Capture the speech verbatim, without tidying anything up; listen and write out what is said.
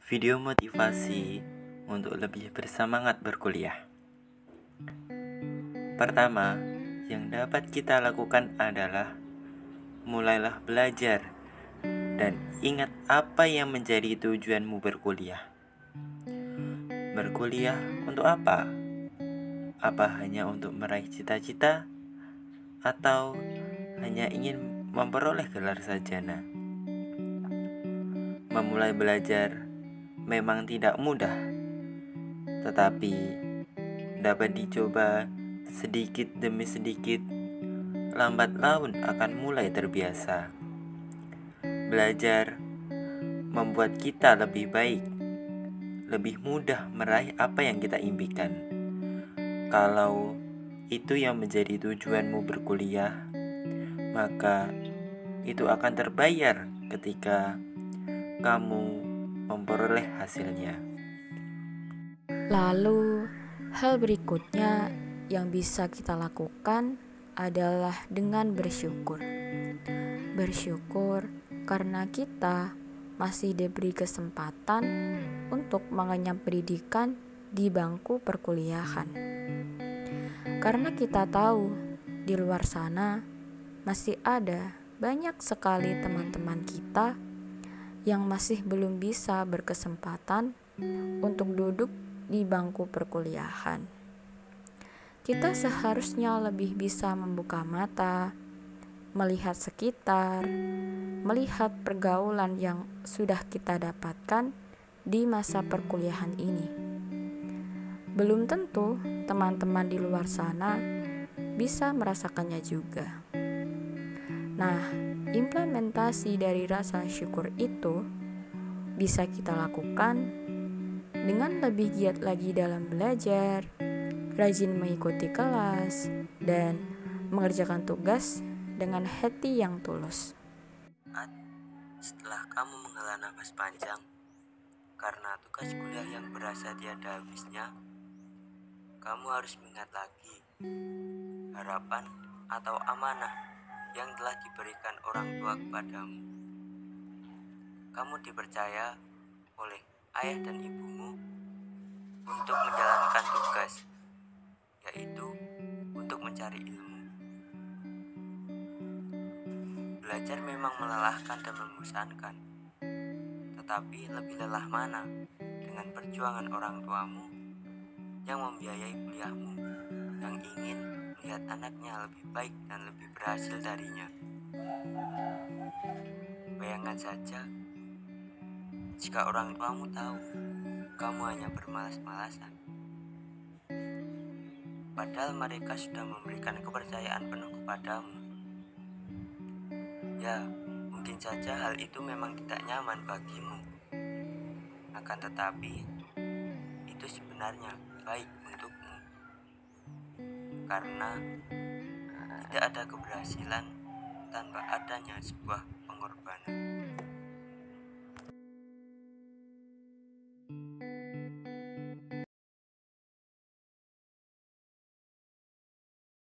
Video motivasi untuk lebih bersemangat berkuliah. Pertama, yang dapat kita lakukan adalah mulailah belajar dan ingat apa yang menjadi tujuanmu berkuliah. Berkuliah untuk apa? Apa hanya untuk meraih cita-cita atau hanya ingin memperoleh gelar sarjana? Memulai belajar memang tidak mudah, tetapi dapat dicoba sedikit demi sedikit. Lambat laun akan mulai terbiasa. Belajar membuat kita lebih baik, lebih mudah meraih apa yang kita impikan. Kalau itu yang menjadi tujuanmu berkuliah, maka itu akan terbayar ketika kamu memperoleh hasilnya. Lalu, hal berikutnya yang bisa kita lakukan adalah dengan bersyukur. Bersyukur karena kita masih diberi kesempatan untuk mengenyam pendidikan di bangku perkuliahan. Karena kita tahu di luar sana masih ada banyak sekali teman-teman kita yang masih belum bisa berkesempatan untuk duduk di bangku perkuliahan. Kita seharusnya lebih bisa membuka mata, melihat sekitar, melihat pergaulan yang sudah kita dapatkan di masa perkuliahan ini. Belum tentu teman-teman di luar sana bisa merasakannya juga. Nah, implementasi dari rasa syukur itu bisa kita lakukan dengan lebih giat lagi dalam belajar, rajin mengikuti kelas, dan mengerjakan tugas dengan hati yang tulus. Setelah kamu menghela nafas panjang karena tugas kuliah yang berasa tiada habisnya, kamu harus mengingat lagi harapan atau amanah yang telah diberikan orang tua kepadamu. Kamu dipercaya oleh ayah dan ibumu untuk menjalankan tugas, yaitu untuk mencari ilmu. Belajar memang melelahkan dan membosankan, tetapi lebih lelah mana dengan perjuangan orang tuamu yang membiayai kuliahmu, yang ingin melihat anaknya lebih baik dan lebih berhasil darinya. Bayangkan saja jika orang tuamu tahu kamu hanya bermalas-malasan, padahal mereka sudah memberikan kepercayaan penuh kepadamu. Ya, mungkin saja hal itu memang tidak nyaman bagimu. Akan tetapi, itu sebenarnya baik untukmu. Karena tidak ada keberhasilan tanpa adanya sebuah pengorbanan.